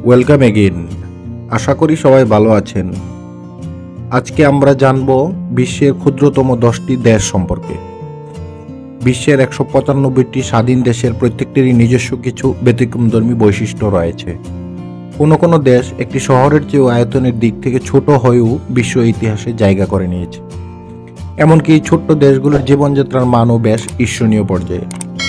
Welcome again. আশা করি সবাই ভালো আছেন। আজকে আমরা জানব বিশ্বের ক্ষুদ্রতম 10টি দেশ সম্পর্কে। বিশ্বের 195টি স্বাধীন দেশের প্রত্যেকটিরই নিজস্ব কিছু ব্যতিক্রমধর্মী বৈশিষ্ট্য রয়েছে। কোনো দেশ একটি শহরের চেয়েও আয়তনের দিক থেকে ছোট হয়েও বিশ্ব ইতিহাসে জায়গা করে নিয়েছে। এমনকি এই ছোট্ট দেশগুলোর জীবনযাত্রার মানও বেশ ঈর্ষণীয় পর্যায়ে।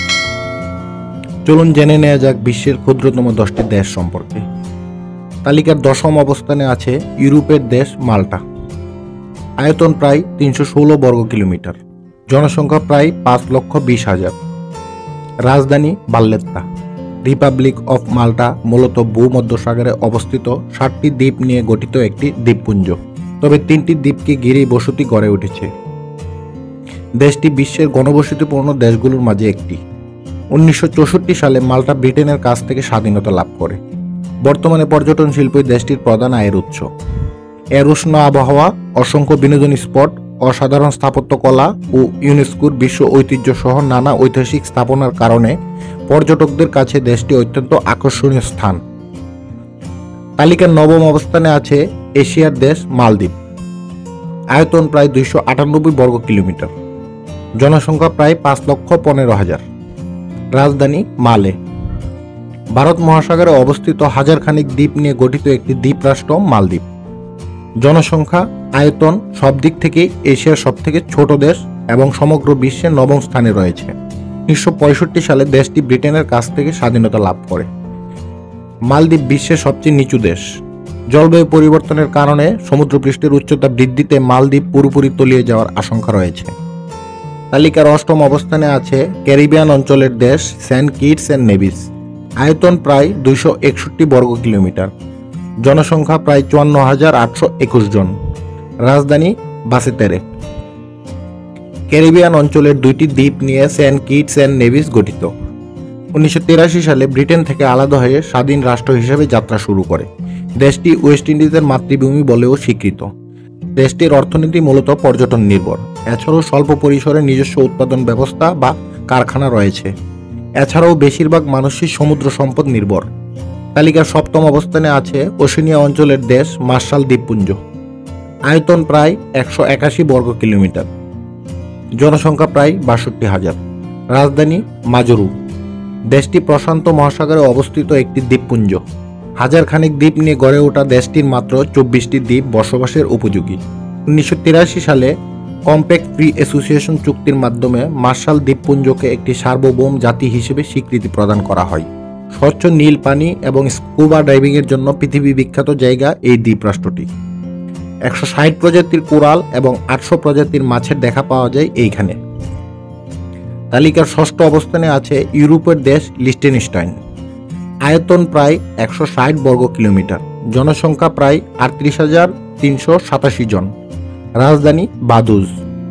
চলুন জেনে নেওয়া যাক বিশ্বের ক্ষুদ্রতম 10টি দেশ সম্পর্কে। তালিকার 10ম অবস্থানে আছে ইউরোপের দেশ মাল্টা। আয়তন প্রায় 316 বর্গ কিলোমিটার, জনসংখ্যা প্রায় 5,20,000। রাজধানী ভাল্লেত্তা। রিপাবলিক অফ মাল্টা মূলত ভূমধ্যসাগরে অবস্থিত 7টি দ্বীপ নিয়ে গঠিত একটি দ্বীপপুঞ্জ, তবে 3টি দ্বীপকে ঘিরেই বসতি গড়ে উঠেছে। দেশটি বিশ্বের ঘনবসতিপূর্ণ দেশগুলোর মাঝে একটি। 1964 সালে মাল্টা ব্রিটেনের কাছ থেকে স্বাধীনতা লাভ করে। বর্তমানে পর্যটন শিল্পই দেশটির প্রধান আয়ের উৎস। এর উষ্ণ আবহাওয়া, অসংখ্য বিনোদনী স্পট, অসাধারণ স্থাপত্যকলা ও ইউনেস্কোর বিশ্ব ঐতিহ্য সহ নানা ঐতিহাসিক স্থাপনার কারণে পর্যটকদের কাছে দেশটি অত্যন্ত আকর্ষণীয় স্থান। তালিকার 9ম অবস্থানে আছে এশিয়ার দেশ মালদ্বীপ। আয়তন প্রায় 298 বর্গ কিলোমিটার, জনসংখ্যা প্রায় 5,15,000। রাজধানী মালে। ভারত মহাসাগরে অবস্থিত হাজারখানিক দ্বীপ নিয়ে গঠিত একটি দ্বীপরাষ্ট্র মালদ্বীপ। জনসংখ্যা, আয়তন সব দিক থেকেই এশিয়ার সবথেকে ছোট দেশ এবং সমগ্র বিশ্বের 9ম স্থানে রয়েছে। 1965 সালে দেশটি ব্রিটেনের কাছ থেকে স্বাধীনতা লাভ করে। মালদ্বীপ বিশ্বের সবচেয়ে নিচু দেশ। জলবায়ু পরিবর্তনের কারণে সমুদ্রপৃষ্ঠের উচ্চতা বৃদ্ধিতে মালদ্বীপ পুরোপুরি তলিয়ে যাওয়ার আশঙ্কা রয়েছে। তালিকার 8ম অবস্থানে আছে ক্যারিবিয়ান অঞ্চলের দেশ সেন্ট কিটস অ্যান্ড নেভিস। আয়তন প্রায় 261 বর্গ কিলোমিটার, জনসংখ্যা প্রায় 54,821 জন। রাজধানী বাসেতেরে। ক্যারিবিয়ান অঞ্চলের 2টি দ্বীপ নিয়ে সেন্ট কিটস অ্যান্ড নেভিস গঠিত। 1983 সালে ব্রিটেন থেকে আলাদা হয়ে স্বাধীন রাষ্ট্র হিসেবে যাত্রা শুরু করে। দেশটি ওয়েস্ট ইন্ডিজের মাতৃভূমি বলেও স্বীকৃত। দেশটির অর্থনীতি মূলত পর্যটন নির্ভর। এছাড়াও স্বল্প পরিসরে নিজস্ব উৎপাদন ব্যবস্থা বা কারখানা রয়েছে। এছাড়াও বেশিরভাগ মানুষই সমুদ্র সম্পদ নির্ভর। তালিকার 7ম অবস্থানে আছে ওশেনিয়া অঞ্চলের দেশ মার্শাল দ্বীপপুঞ্জ। আয়তন প্রায় 181 বর্গ কিলোমিটার, জনসংখ্যা প্রায় 62,000। রাজধানী মাজুরু। দেশটি প্রশান্ত মহাসাগরে অবস্থিত একটি দ্বীপপুঞ্জ। হাজারখানিক দ্বীপ নিয়ে গড়ে ওঠা দেশটির মাত্র 24টি দ্বীপ বসবাসের উপযোগী। 1983 সালে কম্প্যাক্ট ফ্রি অ্যাসোসিয়েশন চুক্তির মাধ্যমে মার্শাল দ্বীপপুঞ্জকে একটি সার্বভৌম জাতি হিসেবে স্বীকৃতি প্রদান করা হয়। স্বচ্ছ নীল পানি এবং স্কুবা ডাইভিংয়ের জন্য পৃথিবী বিখ্যাত জায়গা এই দ্বীপরাষ্ট্রটি। 160 প্রজাতির কোরাল এবং 800 প্রজাতির মাছের দেখা পাওয়া যায় এইখানে। তালিকার 6ষ্ঠ অবস্থানে আছে ইউরোপের দেশ লিechtenstein। আয়তন প্রায় 160 বর্গ কিলোমিটার, জনসংখ্যা প্রায় 38,387 জন। রাজধানী বাদুজ।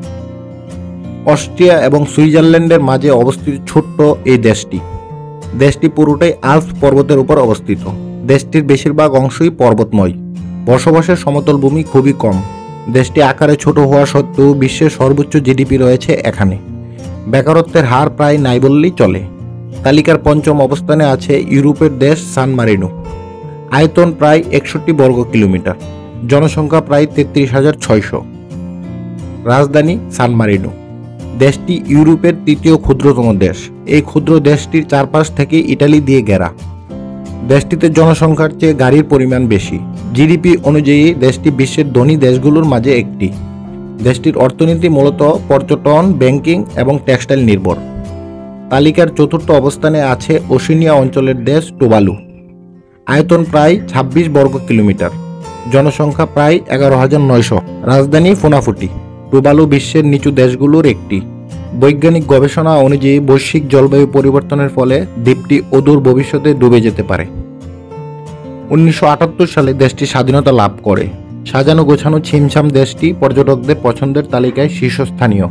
অস্ট্রিয়া এবং সুইজারল্যান্ডের মাঝে অবস্থিত ছোট্ট এই দেশটি পুরোটাই আল্পস পর্বতের উপর অবস্থিত। দেশটির বেশিরভাগ অংশই পর্বতময়। বসবাসের সমতল ভূমি খুবই কম। দেশটি আকারে ছোট হওয়া সত্ত্বেও বিশ্বের সর্বোচ্চ জিডিপি রয়েছে এখানে। বেকারত্বের হার প্রায় নাই বললেই চলে। তালিকার 5ম অবস্থানে আছে ইউরোপের দেশ সান মারিনো। আয়তন প্রায় 61 বর্গ কিলোমিটার, জনসংখ্যা প্রায় 33,600। রাজধানী সান মারিনো। দেশটি ইউরোপের 3য় ক্ষুদ্রতম দেশ। এই ক্ষুদ্র দেশটির চারপাশ থেকে ইটালি দিয়ে ঘেরা। দেশটিতে জনসংখ্যার চেয়ে গাড়ির পরিমাণ বেশি। জিডিপি অনুযায়ী দেশটি বিশ্বের ধনী দেশগুলোর মাঝে একটি। দেশটির অর্থনীতি মূলত পর্যটন, ব্যাংকিং এবং টেক্সটাইল নির্ভর। তালিকার 4র্থ অবস্থানে আছে ওশেনিয়া অঞ্চলের দেশ টুভালু। আয়তন প্রায় 26 বর্গ কিলোমিটার, জনসংখ্যা প্রায় 11,900। রাজধানী ফুনাফুটি। টুভালু বিশ্বের নিচু দেশগুলোর একটি। বৈজ্ঞানিক গবেষণা অনুযায়ী বৈশ্বিক জলবায়ু পরিবর্তনের ফলে দ্বীপটি অদূর ভবিষ্যতে ডুবে যেতে পারে। 1978 সালে দেশটি স্বাধীনতা লাভ করে। সাজানো গোছানো ছিমছাম দেশটি পর্যটকদের পছন্দের তালিকায় শীর্ষস্থানীয়।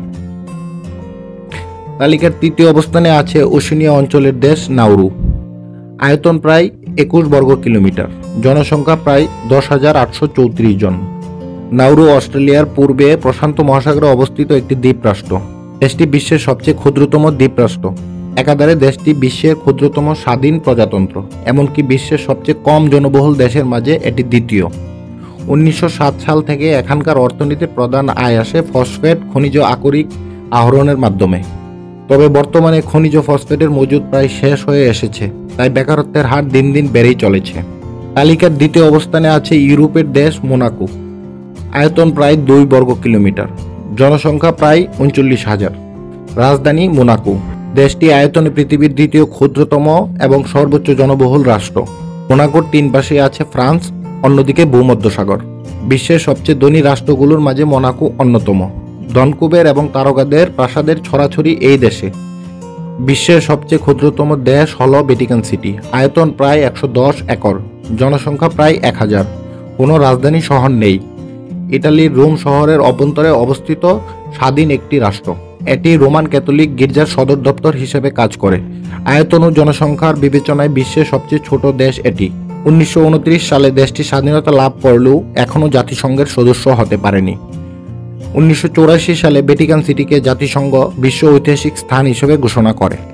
তালিকার 3য় অবস্থানে আছে ওশেনিয়া অঞ্চলের দেশ নাউরু। আয়তন প্রায় 21 বর্গ কিলোমিটার, জনসংখ্যা প্রায় 10,834 জন। নাউরু অস্ট্রেলিয়ার পূর্বে প্রশান্ত মহাসাগরে অবস্থিত একটি দ্বীপরাষ্ট্র। দেশটি বিশ্বের সবচেয়ে ক্ষুদ্রতম দ্বীপরাষ্ট্র। একাধারে দেশটি বিশ্বের ক্ষুদ্রতম স্বাধীন প্রজাতন্ত্র, এমনকি বিশ্বের সবচেয়ে কম জনবহুল দেশের মাঝে এটি দ্বিতীয়। 1907 সাল থেকে এখানকার অর্থনীতির প্রধান আয় আসে ফসফেট খনিজ আকরিক আহরণের মাধ্যমে। তবে বর্তমানে খনিজ ফসফেটের মজুদ প্রায় শেষ হয়ে এসেছে, তাই বেকারত্বের হার দিন দিন বেড়েই চলেছে। তালিকার দ্বিতীয় অবস্থানে আছে ইউরোপের দেশ মোনাকো। আয়তন প্রায় 2 বর্গ কিলোমিটার, জনসংখ্যা প্রায় 39,000, রাজধানী মোনাকো। দেশটি আয়তনে পৃথিবীর দ্বিতীয় ক্ষুদ্রতম এবং সর্বোচ্চ জনবহুল রাষ্ট্র। মোনাকোর 3 পাশে আছে ফ্রান্স, অন্যদিকে ভূমধ্যসাগর। বিশ্বের সবচেয়ে ধনী রাষ্ট্রগুলোর মাঝে মোনাকো অন্যতম। ধনকুবের এবং তারকাদের প্রাসাদের ছড়াছড়ি এই দেশে। বিশ্বের সবচেয়ে ক্ষুদ্রতম দেশ হল ভ্যাটিকান সিটি। আয়তন প্রায় 110 একর, জনসংখ্যা প্রায় 1000। কোনো রাজধানী শহর নেই। ইটালির রোম শহরের অভ্যন্তরে অবস্থিত স্বাধীন একটি রাষ্ট্র। এটি রোমান ক্যাথলিক গির্জার সদর দপ্তর হিসেবে কাজ করে। আয়তন ও জনসংখ্যার বিবেচনায় বিশ্বের সবচেয়ে ছোট দেশ এটি। 1929 সালে দেশটি স্বাধীনতা লাভ করলেও এখনও জাতিসংঘের সদস্য হতে পারেনি। 1984 সালে ভ্যাটিকান সিটিকে জাতিসংঘ বিশ্ব ঐতিহাসিক স্থান হিসেবে ঘোষণা করে।